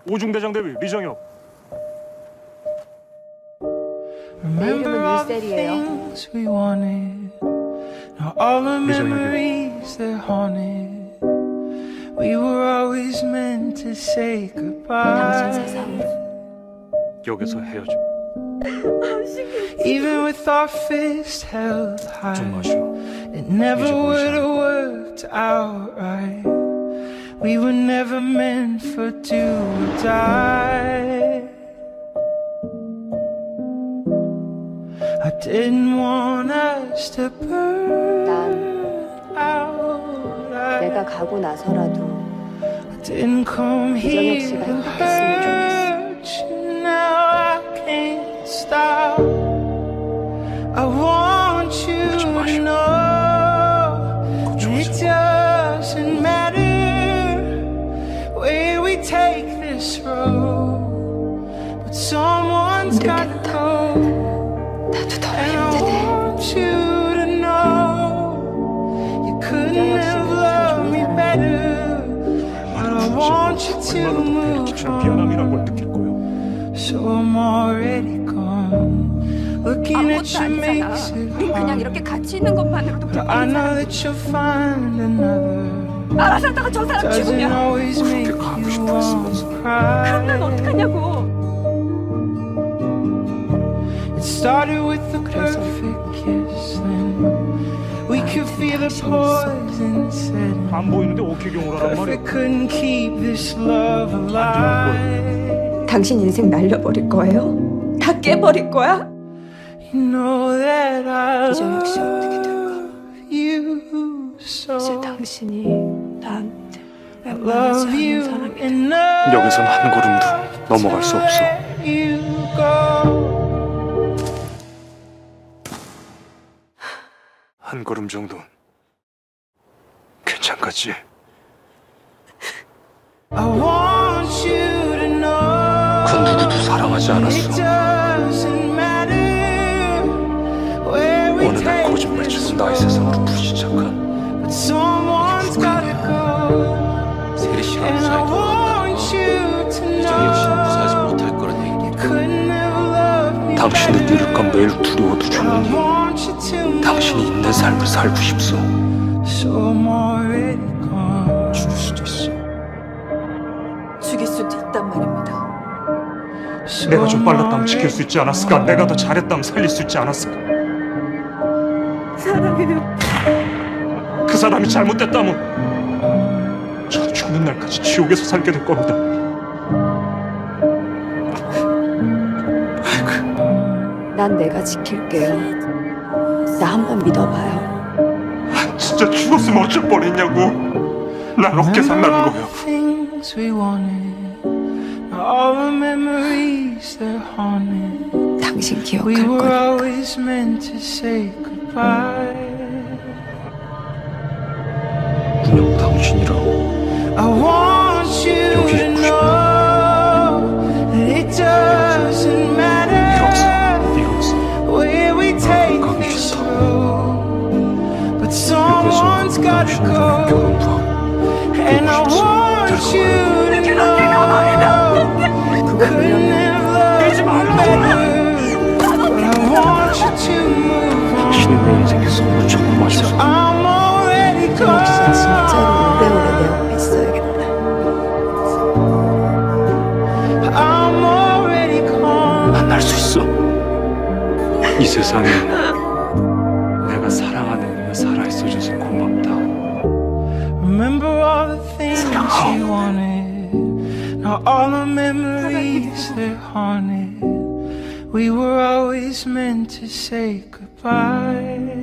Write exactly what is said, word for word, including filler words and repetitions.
오중대장 대위 리정혁. 내 이름은 ᴜsᴄ리예요. 당신 세상 여기서 헤어져. Even with our fists held high, 좀 마셔. it never would have worked out right. We were never meant for do or die. I didn't want us to burn out. 내가 가고 나서라도 I didn't come 이정혁 씨가 here 행복했으면 좋겠어. Now I can't stop. I want you to know it doesn't matter where we take this road, but someone's got to go. 나도 더 And I 힘드네. want you to know you couldn't have loved me better, but I want you to move 미안함이란 걸 on. 느낄 거예요. So I'm already gone. Looking at 아무것도 you 아니잖아. makes it 우린 그냥 hard. 이렇게 같이 있는 것만으로도 But I know 불편하잖아. that you'll find another. 알아서 하다가 저 사람 Doesn't 죽으면 always make you want to 그럼 난 cry. 어떡하냐고. It started with the perfect kiss, then we could feel the poison setting. 안 보이는데 오케이 경우라란 말이야. Perfect couldn't keep this love alive. 당신 인생 날려버릴 거예요? 다 깨버릴 거야? You know that I 이정혁 씨 어떻게 될까? love you so. 사실 당신이 나한테 I 웬만하지 love you 않은 사람이 enough. 여기선 한 걸음도 넘어갈 수 없어. You go. 한 걸음 정도는 괜찮겠지. I want you to know. 그 누구도 사랑하지 It 않았어. doesn't matter where we 어느 날 take 거짓말치고 this 나의 세상으로 불시착한 but someone's gotta go. 세리 씨가 And I 무사히 돌아왔다. want you to 이정혁 씨는 무사하지 know 못할 거란 you 얘기도 couldn't have loved me 당신을 better. 잃을까 매일 두려워도 I 죽느니 want you to 당신이 know. 있는 삶을 살고 싶소. So I'm already gone. 죽을 수도 있어. 죽일 수도 있단 말입니다. So 내가 좀 I'm 빨랐다면 지킬 수 already 있지 않았을까? 내가 더 잘했다면 살릴 수 있지 않았을까? 사랑해요. 그 사람이 잘못됐다면 저 죽는 날까지 지옥에서 살게 될 겁니다. 난 내가 지킬게요. 나 한번 믿어봐요. 진짜 죽었으면 어쩔 뻔했냐고. 난 어깨상 나는 Remember all 거야. the things we wanted, all the memories that haunted. 당신 We 기억할 were 거니까. always meant to say goodbye. 그냥 당신이랑 I want you 여기 to 있고 know that it doesn't matter 네가 없어. where we take 가기 this 싫다. road, but 여기서 someone's gotta 당신이랑 go. 결혼도 하고 And I 보고 싶지. want you to know couldn't have loved me better, but I want you to move 당신이 내 on. 인생에서 처음 마셨어. I'm already 진짜로 gone. 오래오래 내 옆에 있어야겠다. I'm already gone. 만날 수 있어. 이 세상에 내가 사랑하는 네가 살아있어줘서 고맙다. Remember all the things you wanted, now all the memories that haunted. We were always meant to say goodbye.